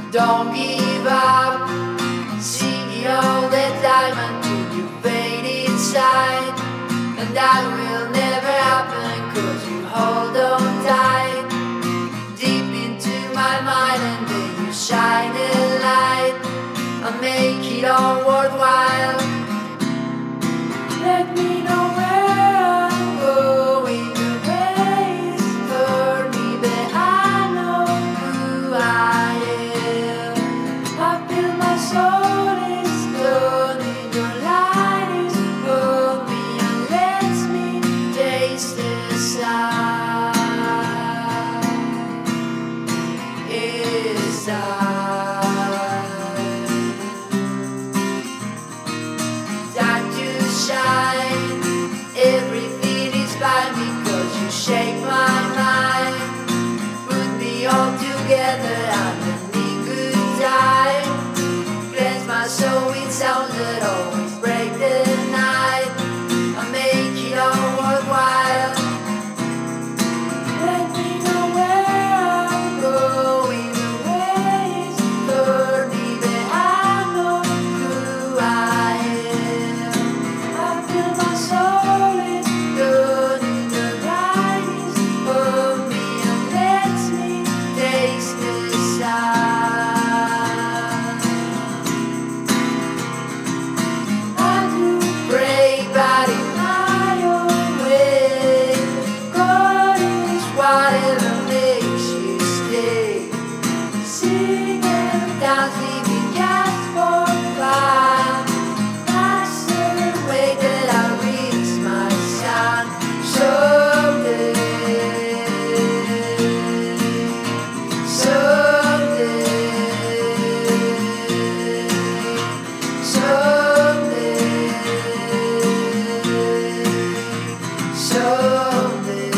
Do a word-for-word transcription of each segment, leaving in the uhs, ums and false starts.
Don't give up, sing it all the time until you fade inside. And that will never happen, cause you hold on tight deep into my mind, and then you shine a light and make it all worthwhile. Let me know where I'm going, the ways for me, but I know who I am. I feel my soul is burning, your light is on me and lets me taste the sun. It's time, time to shine. Everything is fine because you shake my mind, put me all together and a good time. Cleanse my soul with sounds that always break the night and make it all worthwhile. Let me know where I'm going, the ways for me, but I know who I am. I feel my soul is burning, the light is on me and lets me taste the sun. I do pray, but in my own way. God is whatever makes you stay. Sing and dance, living just for fun. That's the way that I reach my sun. Someday, someday, someday, someday.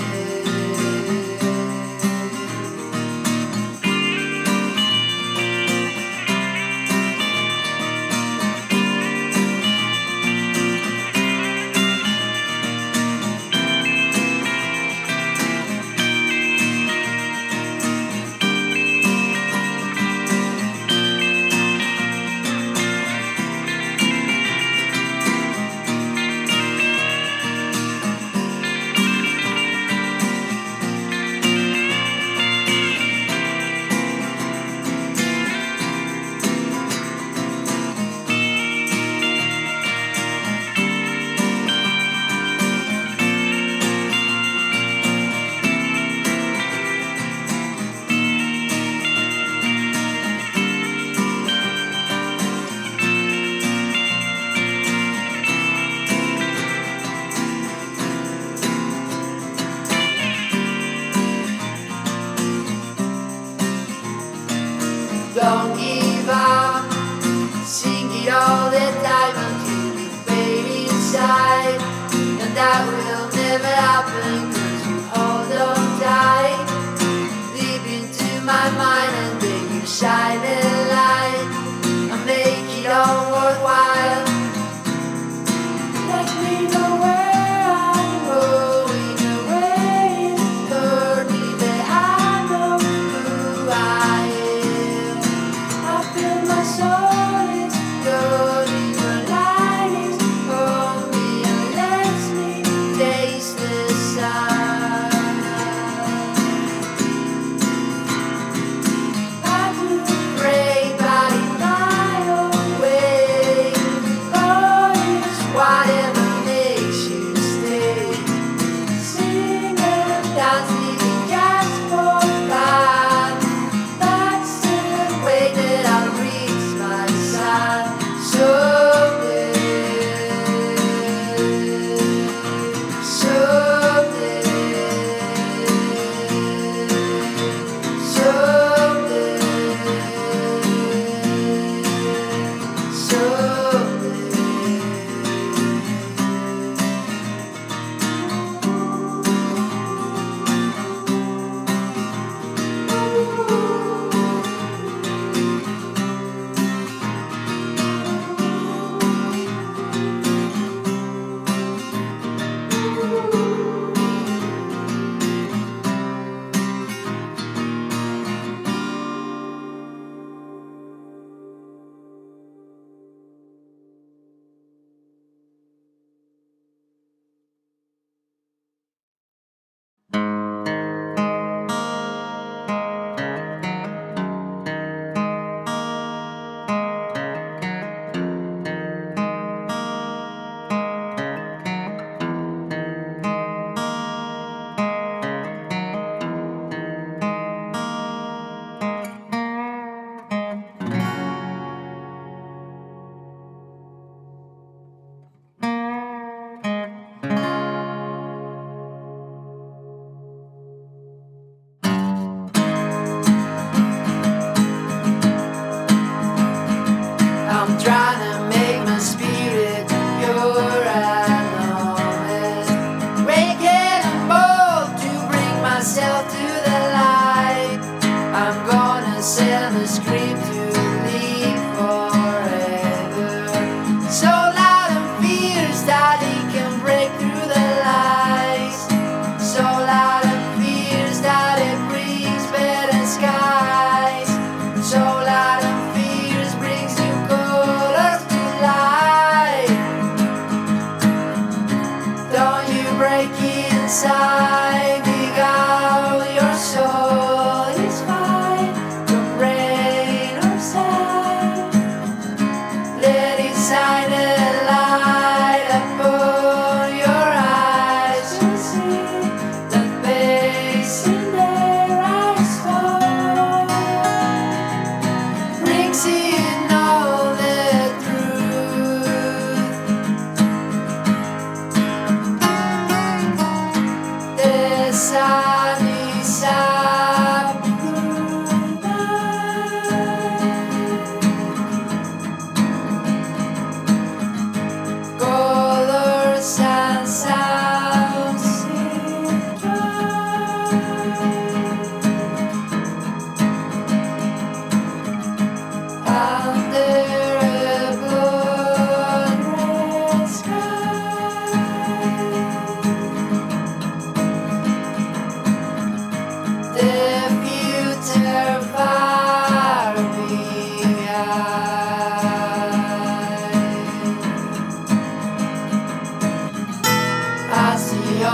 Don't give up, sing it all the time until you fade inside. And that will never happen, cause you hold on tight deep into my mind, and then you shine a light and make it all worthwhile. Let me know where I'm going, the ways for me, but I know who I am. I feel my soul is burning, your light is on me and lets me taste the sun. I do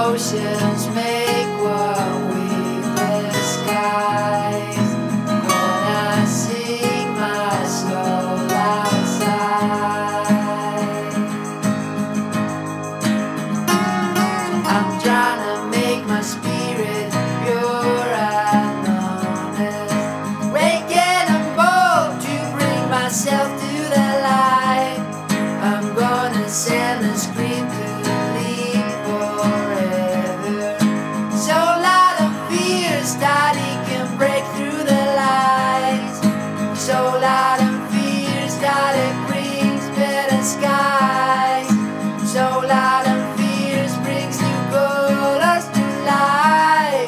oceans make one with the skies. Gonna sing my soul outside. I'm trying to make my spirit pure and honest, waking and bold to bring myself to the light. I'm gonna send a scream to leave forever, so loud and fierce that it can break through the lies, so loud and fierce that it brings better skies, so loud and fierce brings new colors to life.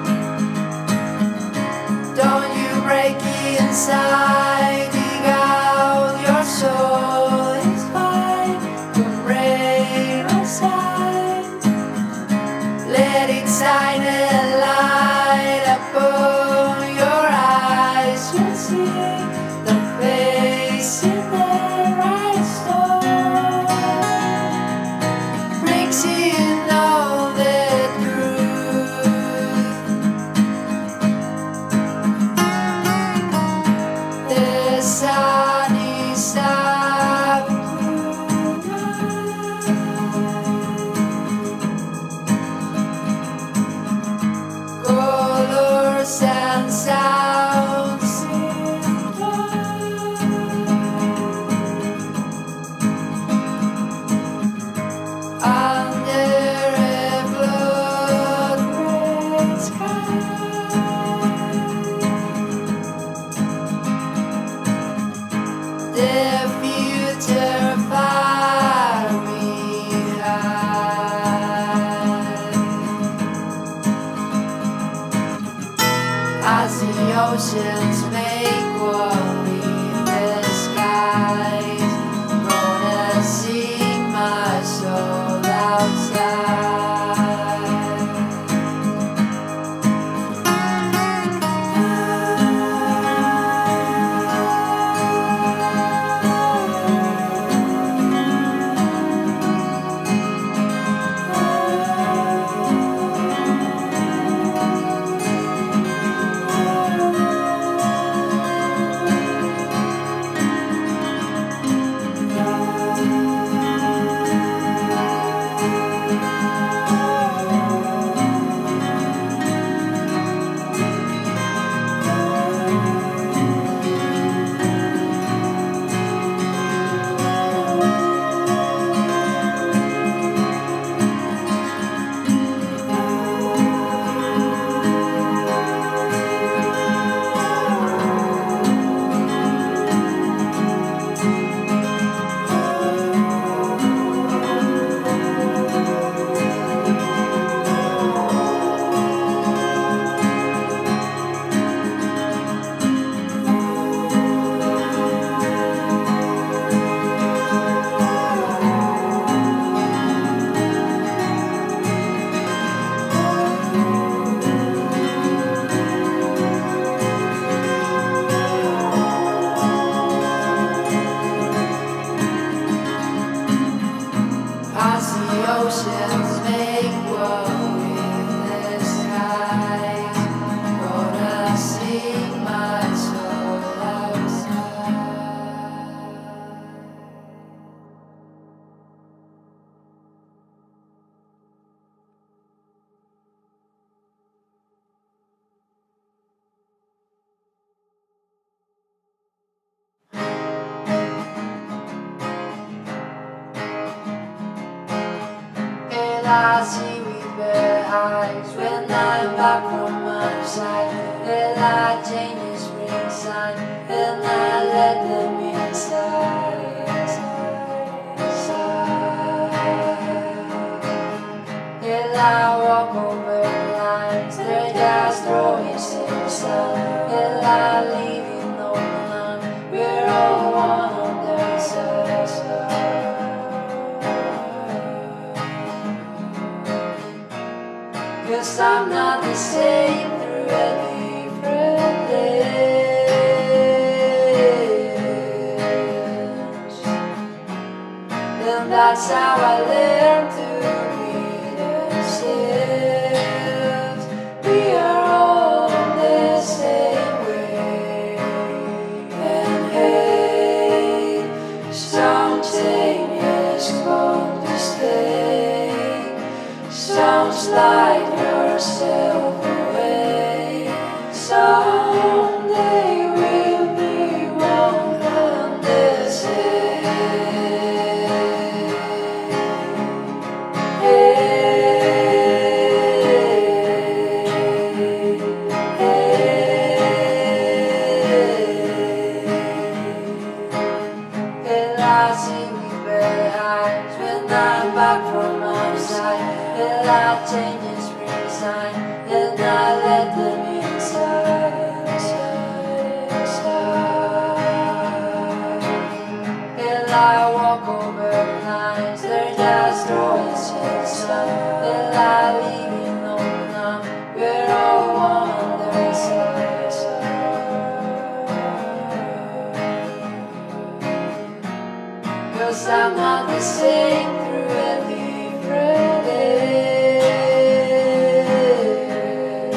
Don't you break inside, dig out your soul, it's fine, come rain or shine. Let it shine a light upon your eyes. You'll see the face in the right store, brings in all the truth. The sun is up tonight, colors and sounds under a blood-red sky. The future far behind, as the oceans make one with the skies. Gonna sing my soul outside. As the oceans make one with the skies, gonna sing my soul outside. And I see with bare eyes when I'm back from my side. The light changes spring sign, and I let them inside, inside, inside. And I walk over lines, they're just throwing sticks down. And I leave it no line, we're all one on their side. Cause I'm not the same through a different lens, and that's how I learned to be the same. slide yourself away. Someday we'll be one and the same. Hey, and I see me behind when I'm back from outside. And I change in spring sign, and I let them inside, inside, inside. And I walk over lines, they're just throwing shit sun. And I leave you alone now, we're all one on their side, side. Cause I'm not the same through a different age.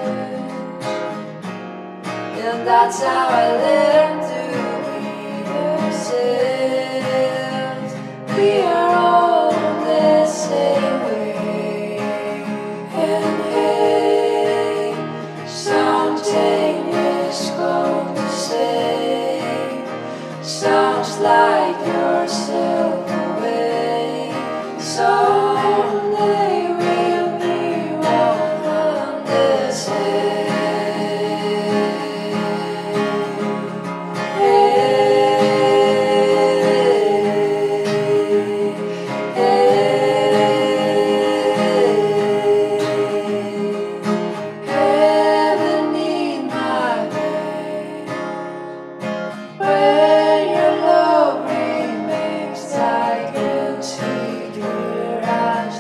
And that's how I learned to be ourselves. We are all the same way. And hey, something is going to say, sounds like yourself away. Someday we'll be one and the same. Hey, hey, heaven in my veins, when your love remains, I can see through your eyes.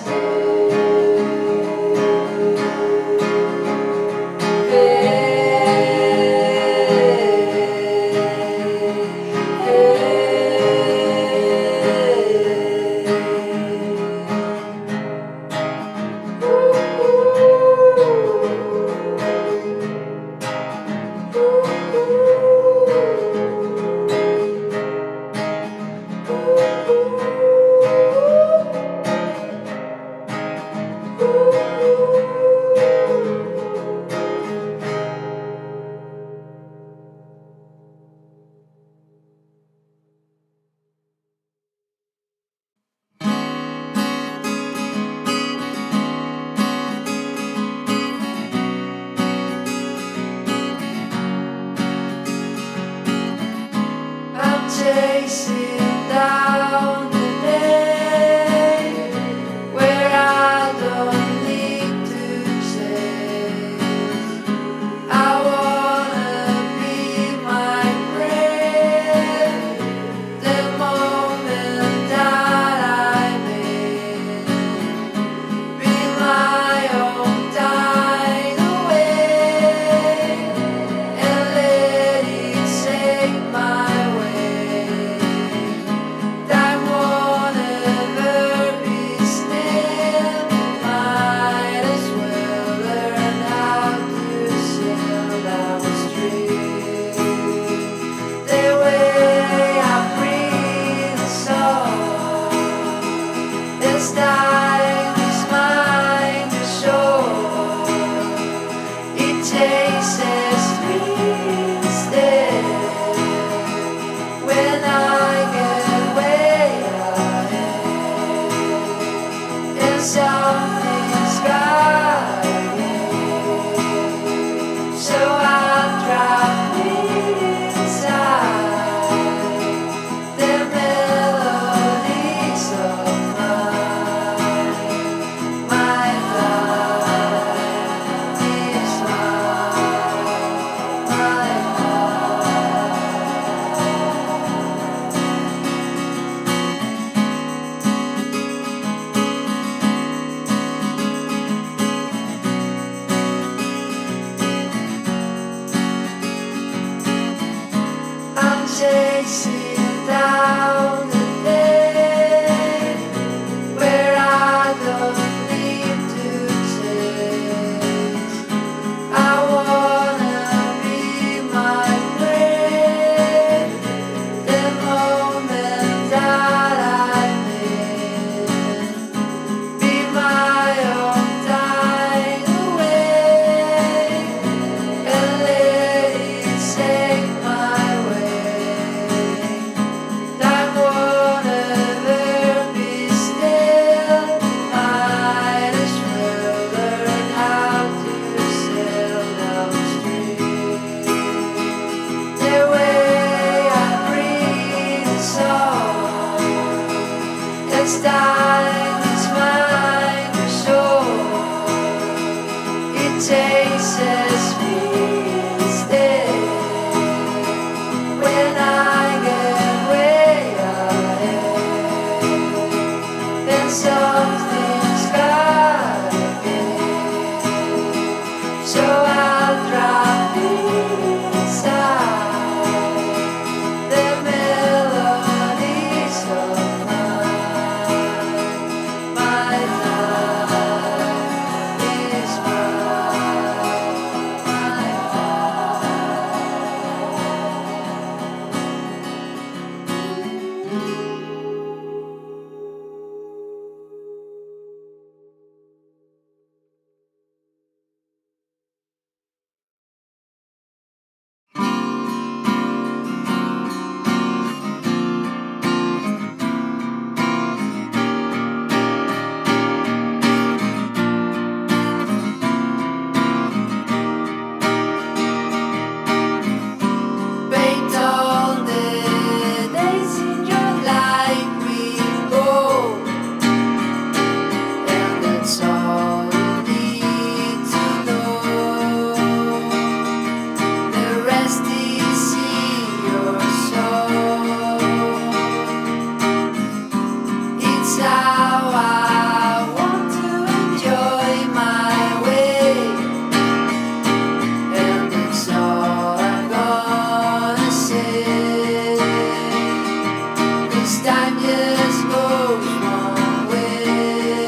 I'm chasing down the day where I don't need to chase. I wanna be my friend, the moment that I'm in. Be my own tide away and let it save my way. Time won't ever be still. Might as well learn how to sail downstream. The way I breathe the song is starting this mind to show. It chases me instead. When I get way ahead, and something's guiding me, so I'm drowning inside the melodies of mine. This time is mine for sure. It chases me instead. When I get way ahead, then something's gotta give. So I'll drop inside the melodies of mine. My life is mine. My paint all the days in your life with gold, and that's all you need to know. The rest is in your soul. It's how I want to enjoy my way, and that's all I'm gonna say. This time just goes one way.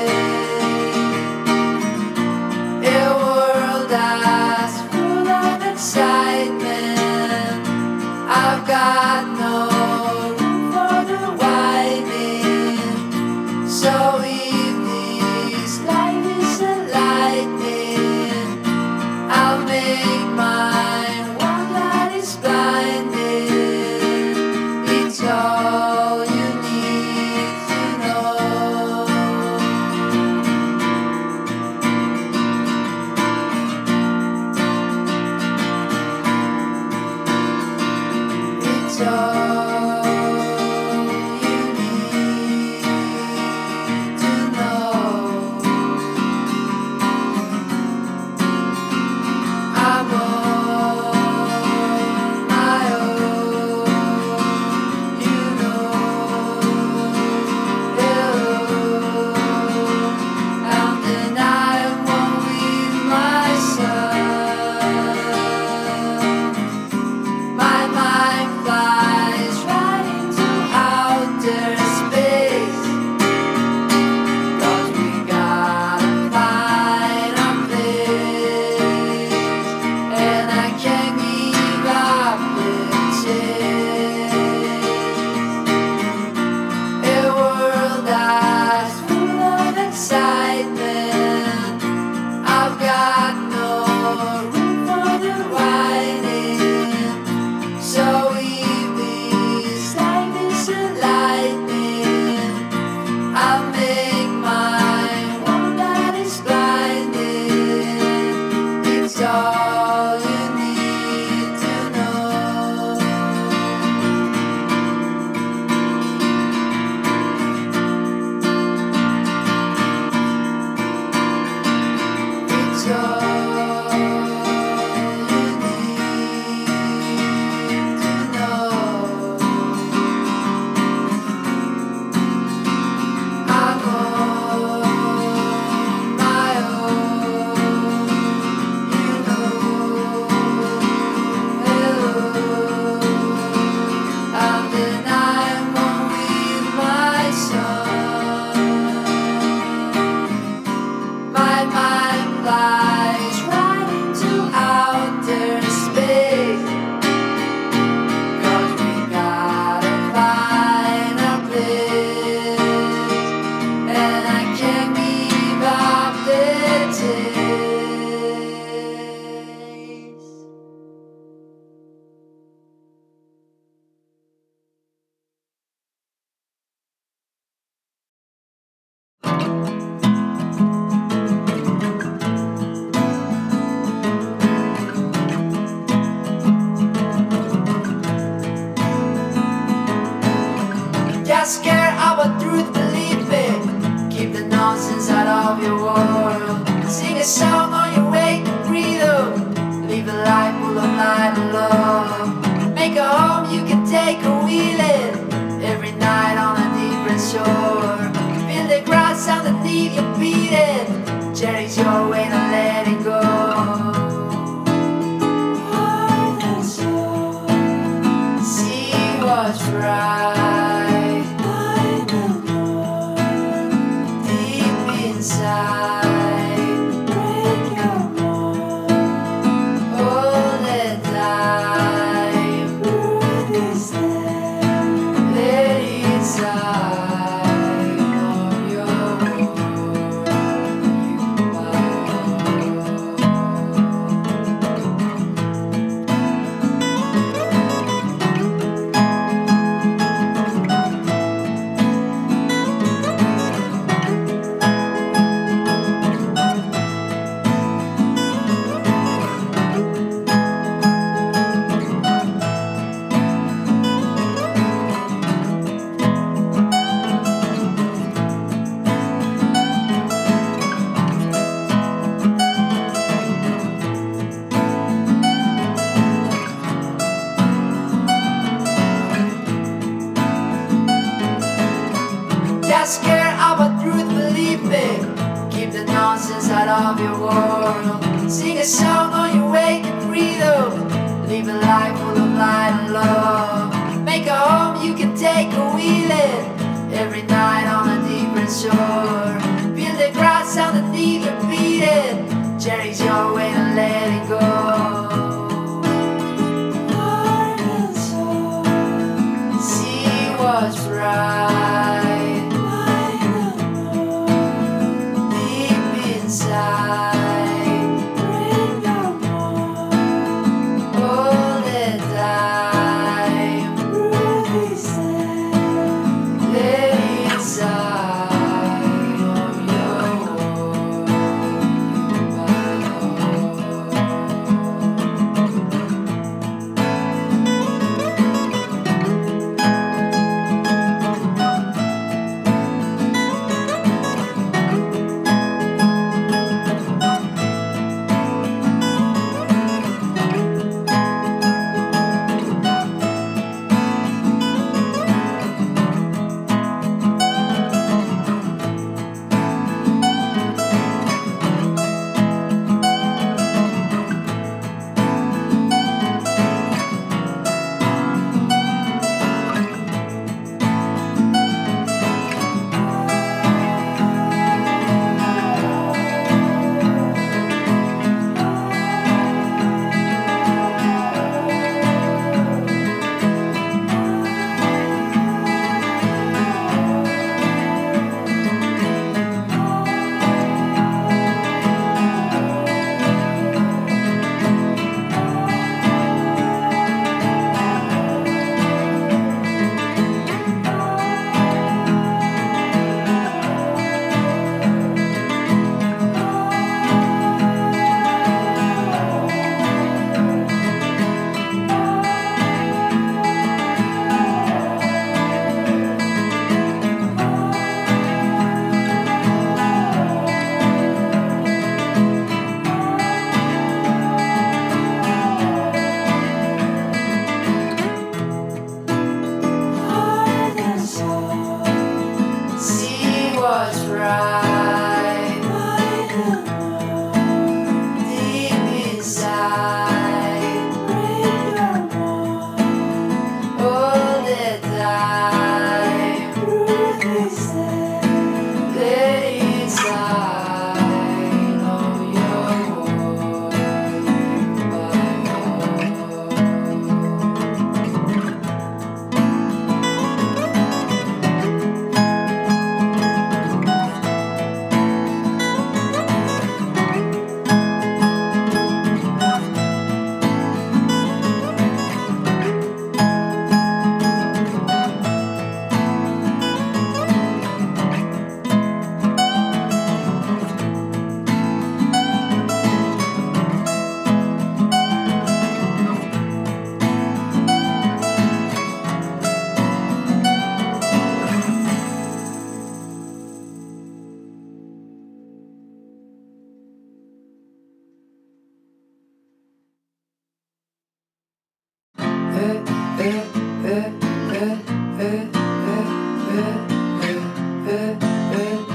A world that's full of excitement. I've got no room for the whining. So if this life is a lightning, I'll make mine one that is blinding. It's all you need to know. It's all you need to know. I'm on my own, you know. Hello, I'm the night one with my son. My mind flies right into outer space, 'cause we gotta find our place, and I can't give up the chase. A world that's full of excitement. I've got no room for the whining. So if this life is a lightning, I'll make mine one that is blinding. It's all you need to know. It's all you need to know. I Feel the grass underneath your feet and cherish your way, not let it go. Heart and soul, see what's right. Find the more deep inside. Break your mold all the time. Breathe instead, let it shine on your world. Just care about truth, believe me. Keep the nonsense out of your world. Sing a song on your way to freedom. Live a life full of light and love. Make a home you can take a wheel in. Every night on a different shore. Feel the grass underneath your feet and cherish your way and let it go. Heart and soul, see what's right. What's right, deep inside, break your mold all the time. Breathe instead, let it shine on your world. eh, eh, eh, eh, eh, eh, eh, eh.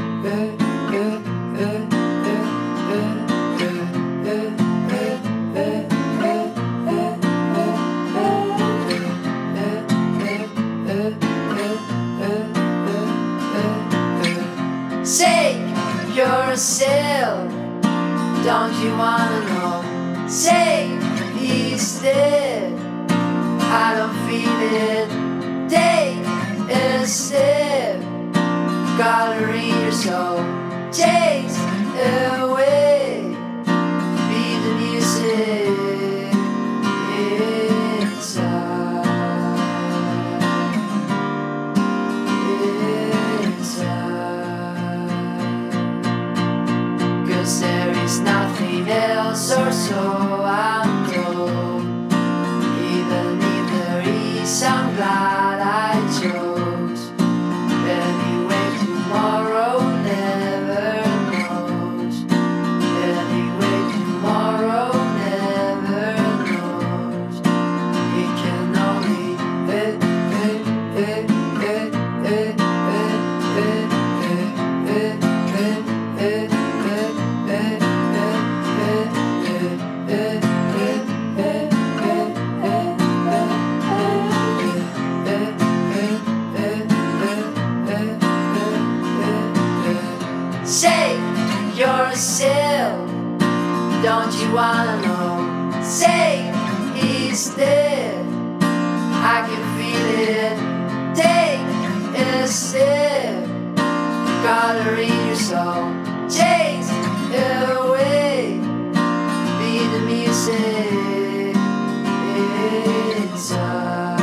Say yourself, don't you wanna know? Say he's dead, I don't feel it. Take a step, color in your soul, chase away, be the music inside, inside. Cause there is nothing else, or so I'm told. Even if there is, I'm glad I chose. Anyway, tomorrow never knows. Anyway, tomorrow never knows. It can only eh, eh, eh, eh, eh, eh, eh, eh, eh, eh, say yourself, don't you wanna know? Say he's dead, I can feel it. Take a step, color in your soul, chase away, be the music inside,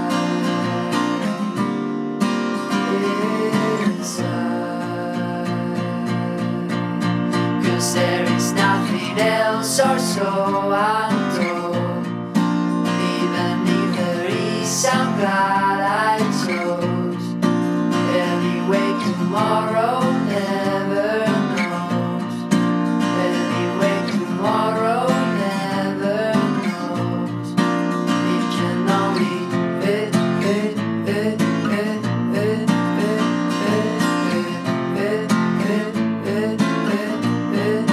inside. Cause there is nothing else, or so I'm told. Even if there is, I'm glad I chose. Anyway, tomorrow never knows. Anyway, tomorrow never knows. It can only eh, eh, eh, eh, eh, eh, eh, eh, eh,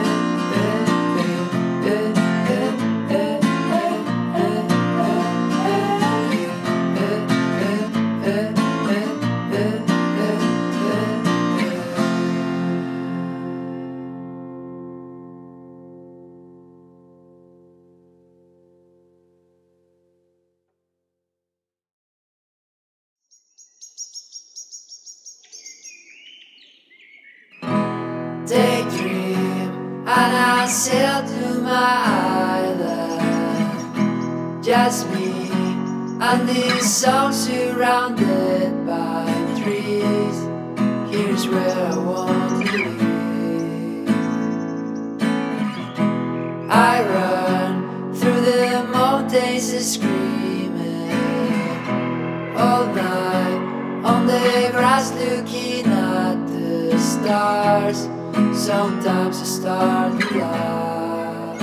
daydream, and I sail to my island. Just me and this song surrounded by trees. Here's where I want to live. I run through the mountains screaming all night on the grass, looking at the stars. Sometimes I start to laugh.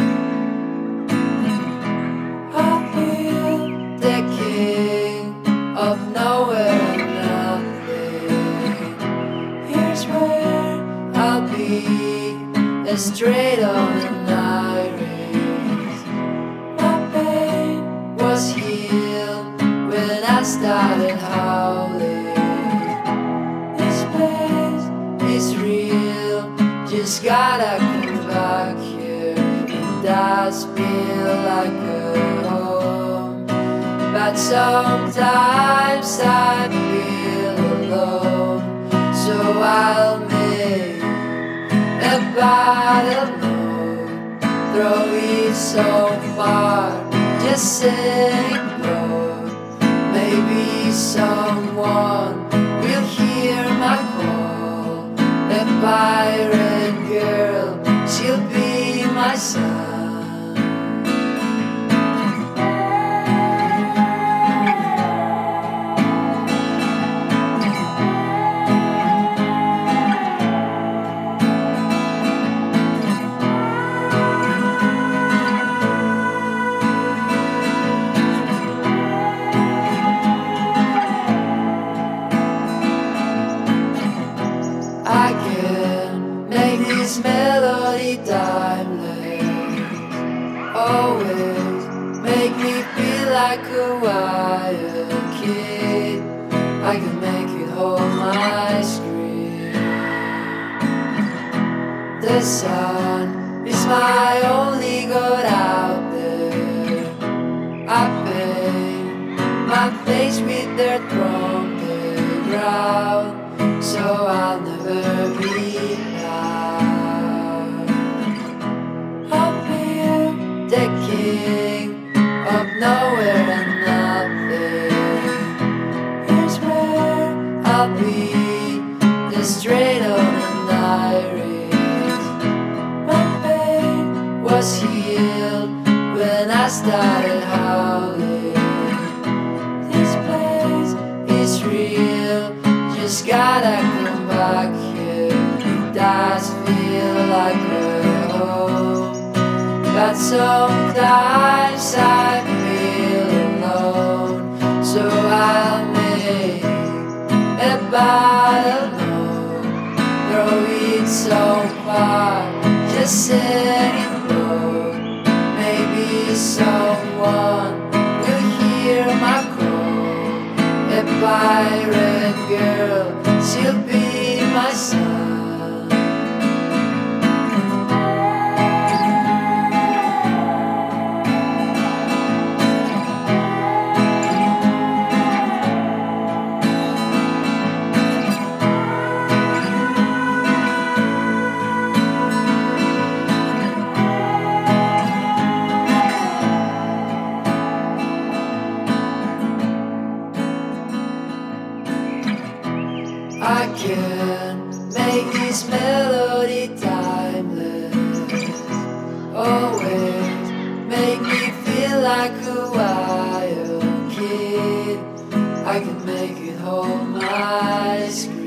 I feel the king of nowhere and nothing. Here's where I'll be, straight on an iris. My pain was healed when I started howling. This place is real, just gotta come back here. It does feel like a home, but sometimes I feel alone. So I'll make a battle note, throw it so far, just saying no. Maybe someone will hear my call. A pirate girl, she'll be my son. I can make this melody timeless, always make me feel like a wild kid. I can make it hold my scream. The sun is my only god out there. I paint my face with dirt from the ground, so I'll never be proud. I'll be the king of nowhere and nothing. Here's where I'll be, the straight on an iris. Was healed when I started howling. This place is real, just gotta come back here. It does feel like a home, but sometimes I feel alone. So I'll make a battle known, throw it so far, just set it. Maybe someone will hear my call. A pirate girl, she'll be my son. I can make this melody timeless, always make me feel like a wild kid. I can make it hold my scream.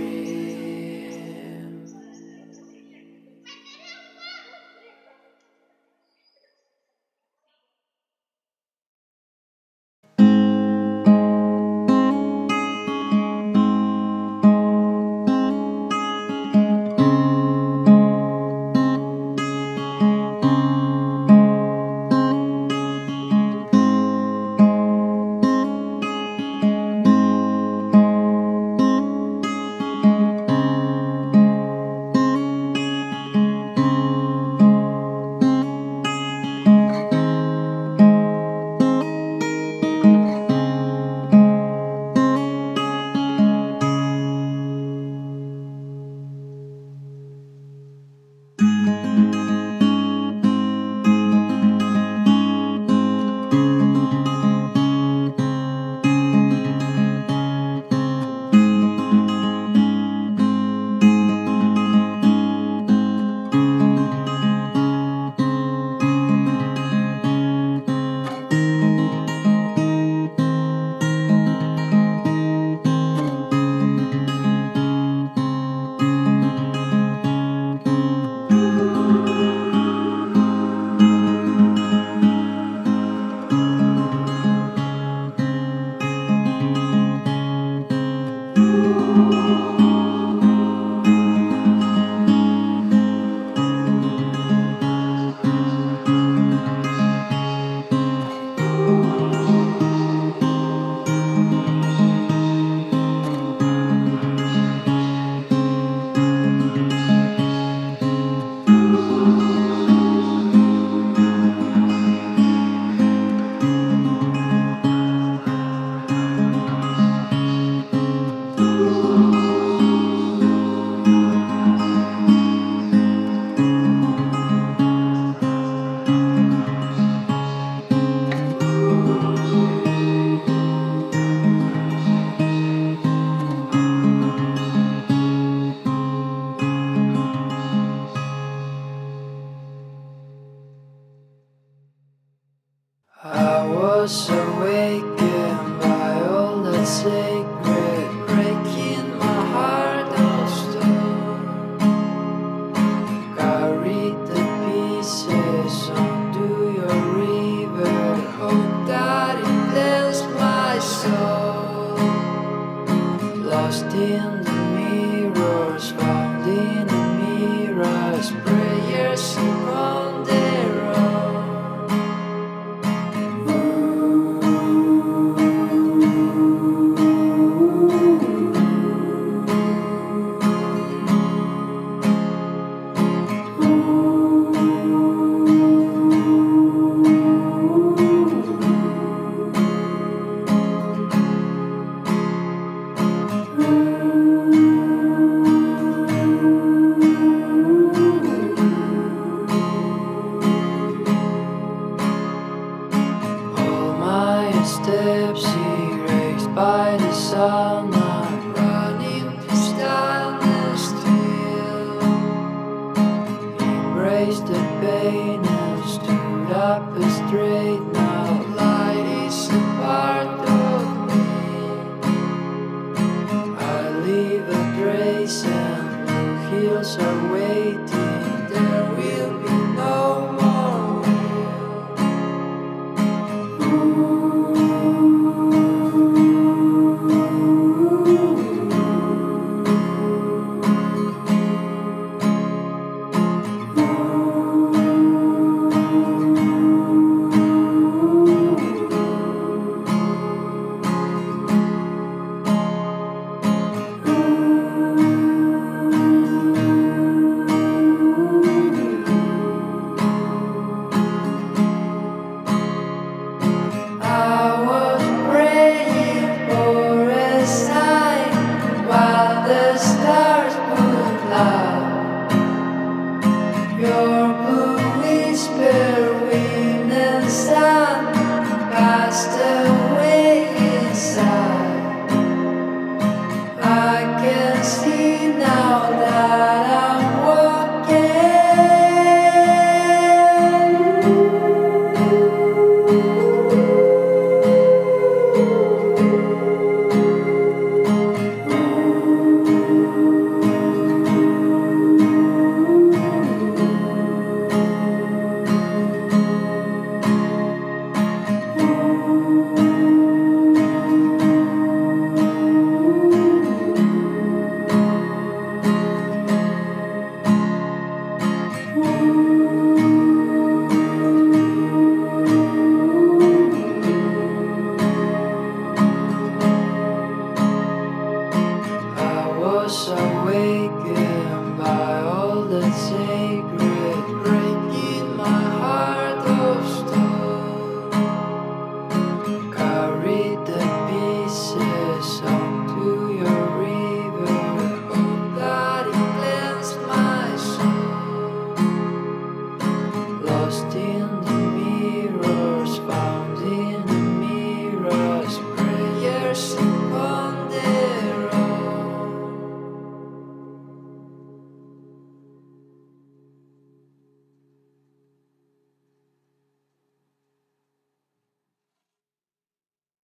feels so way deep.